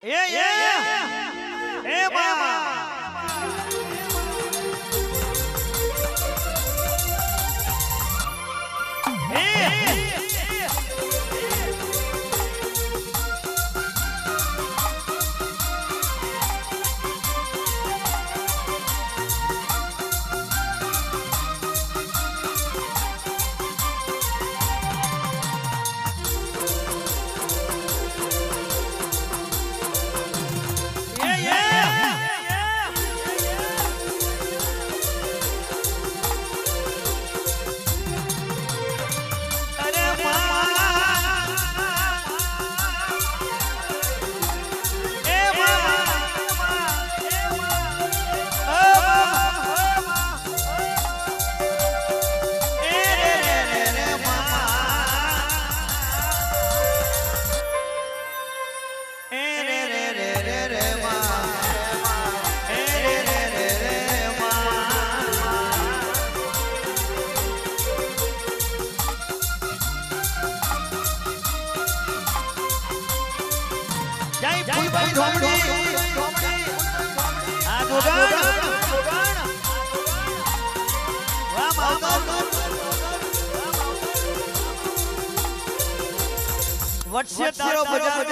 वट्से तारो बजार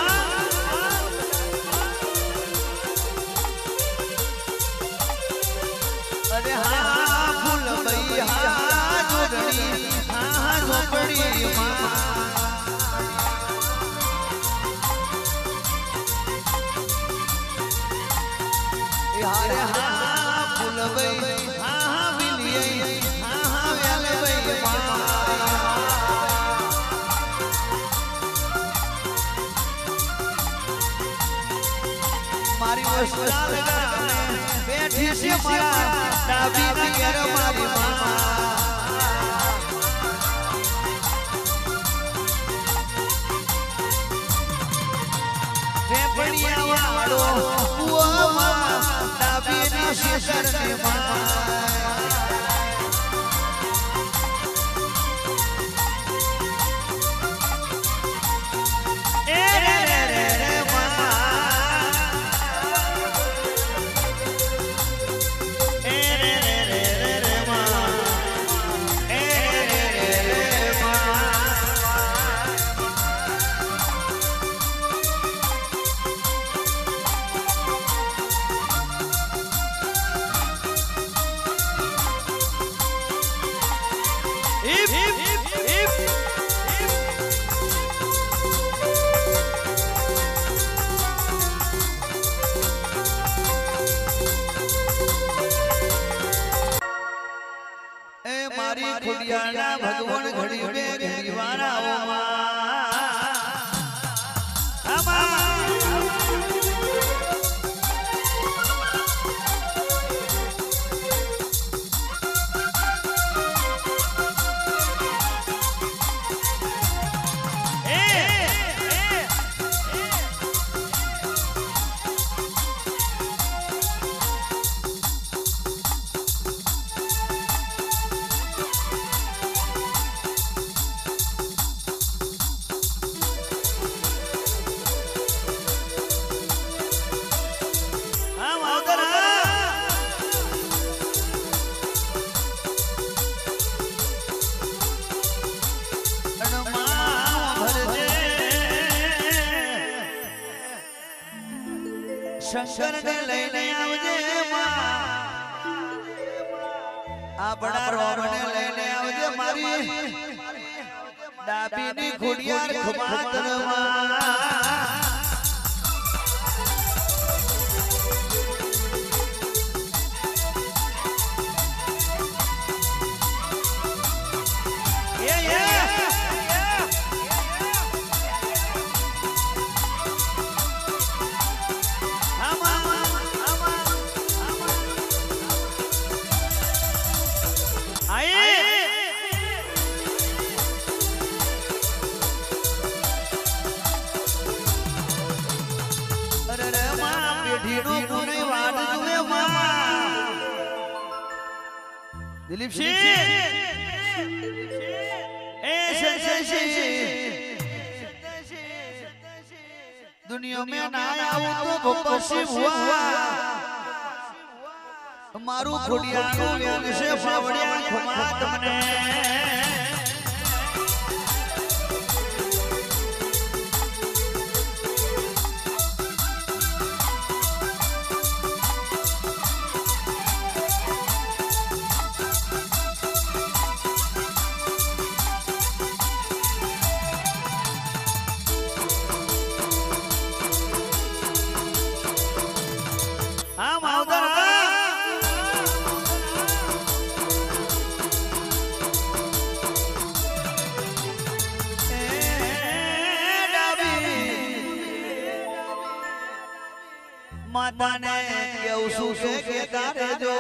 अरे हाँ फूल भई हाँ जोड़नी हाँ झोपड़ी यार हाँ फूल भई हाँ बिलिये हाँ व्याले भई मारी वस्ता लगा बैठी से मारा डाबी बिगर मारी मामा वे बढ़िया वालो वो मामा डाबी ने शेषर ने मामा भगवान घड़ी में घड़ी वाला शंकर ने लईने आवजे आ बड़ा रोग ने लईने आवजे मारी डाबी नी खुडियार खमातरमा दिलीप सिंह दुनिया में ना आऊं तो पश्चिम हुआ मारू खोड़िया व्यान से फावड़िया खुमा तुमने माता ने के तारे जो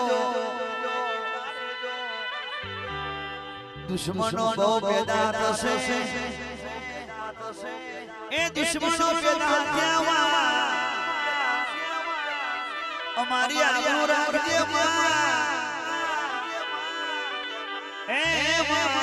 दुश्मनों को बेदात से ए दुश्मनों के दात्यावा हमारी आबरू रख दे मां ए मामा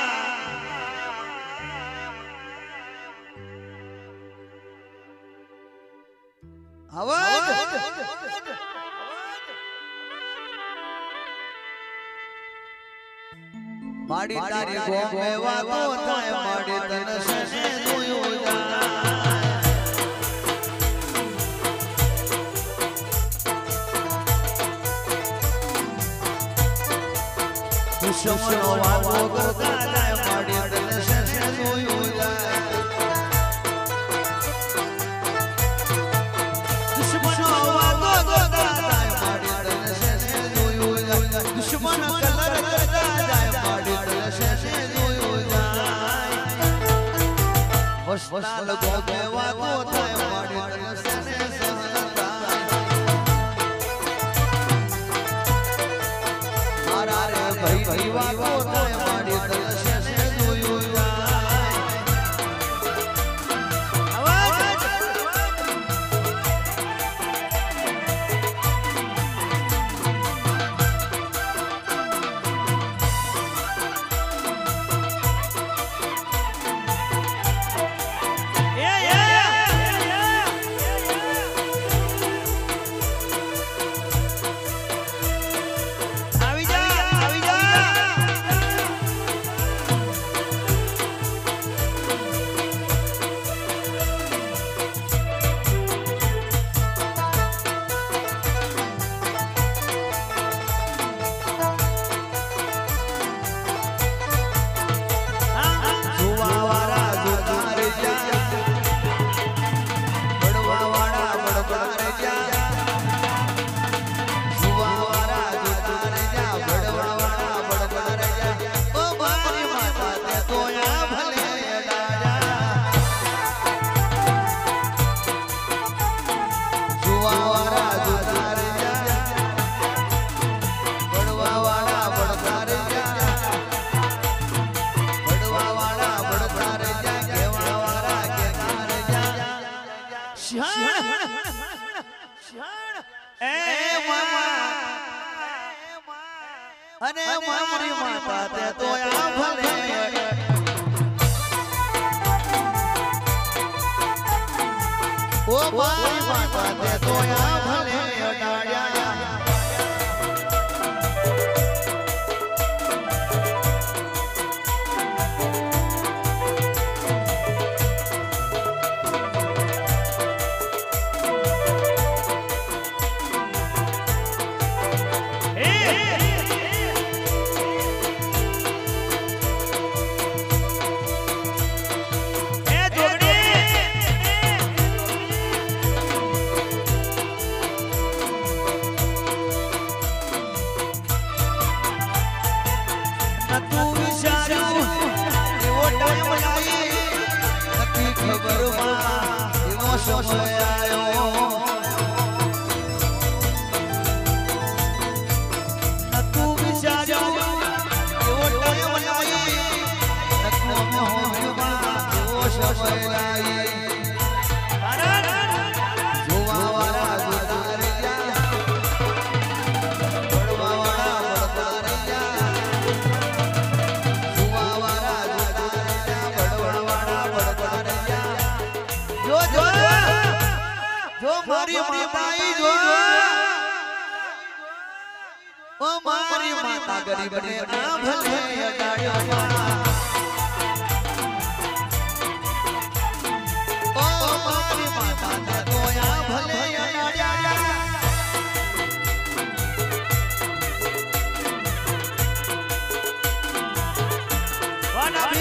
माड़ी तारी गोमे वातो थाय माड़ी तन से दुयो जाय दुश्मनो वातो करता जाय माड़ी तन से दुयो जाय दुश्मनो वातो करता जाय माड़ी तन से दुयो जाय दुश्मन कलर करता जाय वस्ताल गोमे वातो थाय माड़ी तन से सहनता मारा रे भाई वातो थाय माड़ी तन से दुयो जाय आवाज अरे मारी माता ते तो या भले ओ मारी माता ते तो या भले डाया समय आयो न तू विचारो वो टाइम लाई न तू में हो जुबा वो समय लाई जुवा वाला गुदारिया बड़वा वाला बड़दारिया जुवा वाला गुदारिया बड़वा वाला बड़दारिया जो जो जो मारी माताई जो ओ मारी माता गरीब ने आ भले अडाड़ो ओ मारी माता ने गोया भले अडाड़्या वाना भी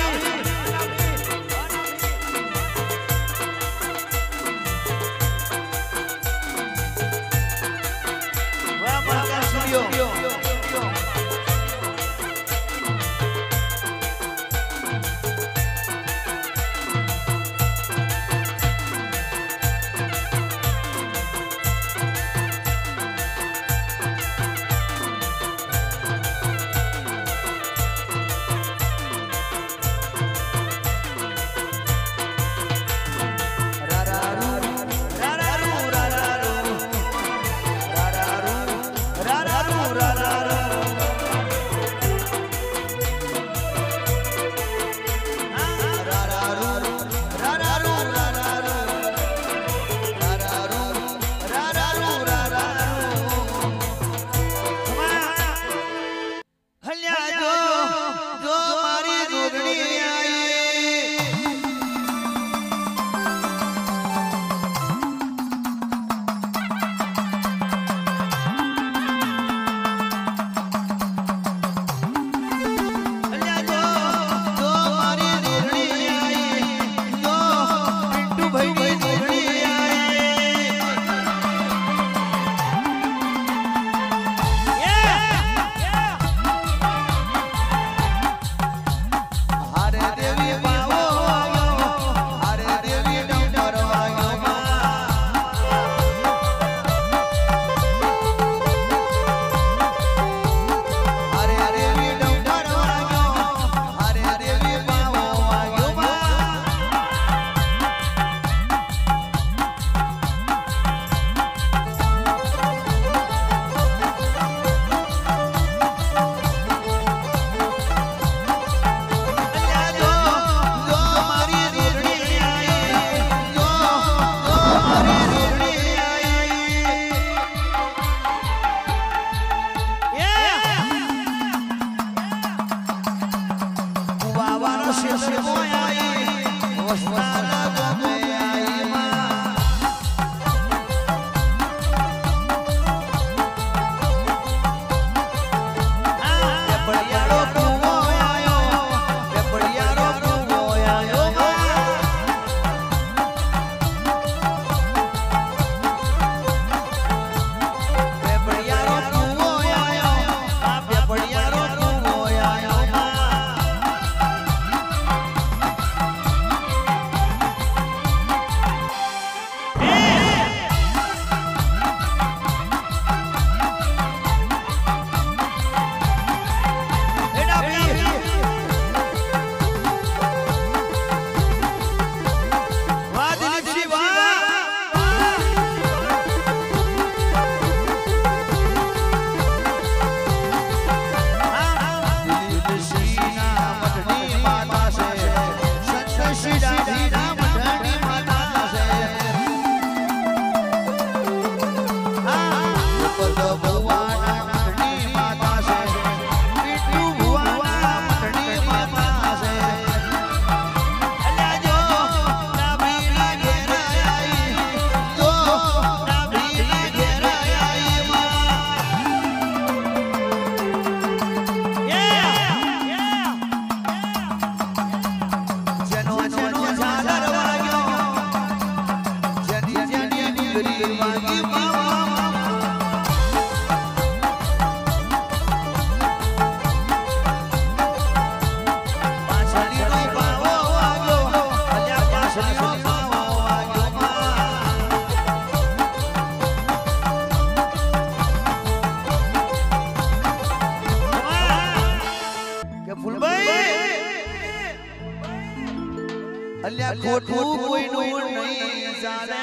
અલ્યા ખોટું કોઈનું નહીં ચાલે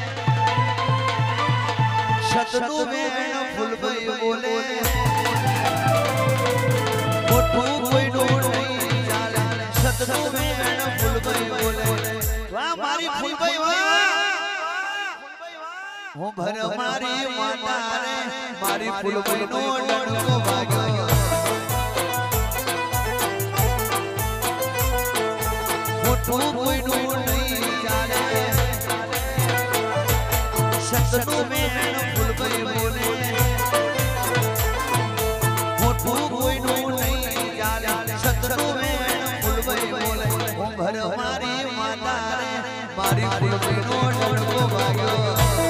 શતનું બેન ફૂલભાઈ બોલે ખોટું કોઈનું નહીં ચાલે શતનું બેન ફૂલભાઈ બોલે વાહ મારી ફૂલભાઈ વાહ હું ભર મારી માતા રે મારી ફૂલબઈનો ડણકો વાગ્યો ખોટું કોઈનું નહીં ચાલે સતનું મેણ ફૂલબઈ બોલે ખોટું કોઈનું નહીં ચાલે સતનું મેણ ફૂલબઈ બોલે હું ભર મારી માતા રે મારી ફૂલબઈનો ડણકો વાગ્યો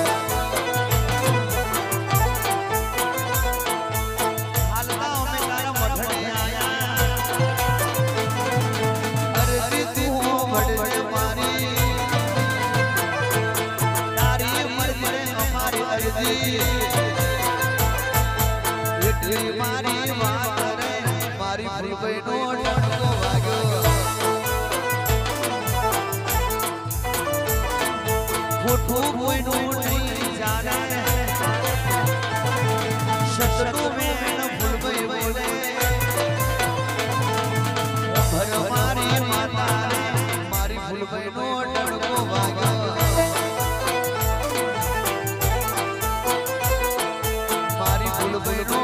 મારી વાત રે મારી ફૂલબઈનો ડણકો વાગ્યો ખોટું કોઈનું નહીં ચાલે શત્રુ મેણ ફૂલબઈ બોલે ભર મારી માતા રે મારી ફૂલબઈનો ડણકો વાગ્યો મારી ફૂલબઈનો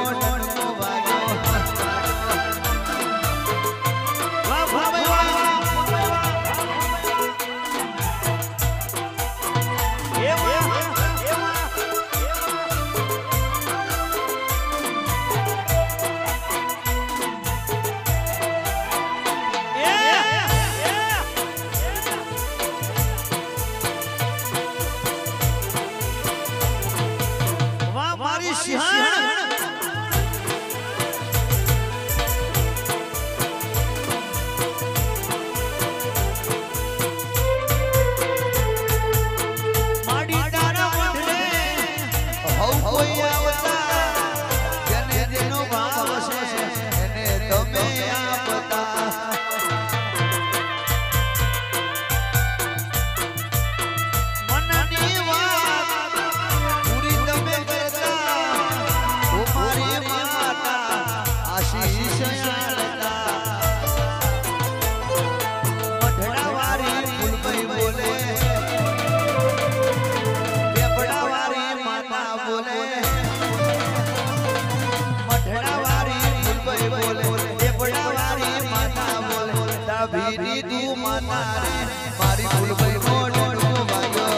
ભીરી તું માતા રે મારી ફૂલબઈનો ડણકો વાગ્યો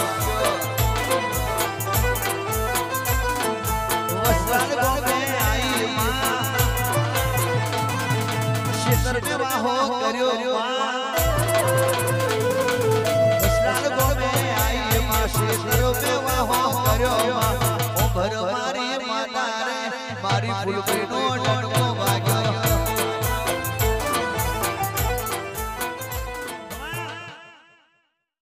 વસરાલ ગોમે આઈ માં શેતર મે વાહો કર્યો વસરાલ ગોમે આઈ માં શેતર મે વાહો કર્યો ઓ ભર મારી માતા રે મારી ફૂલબઈનો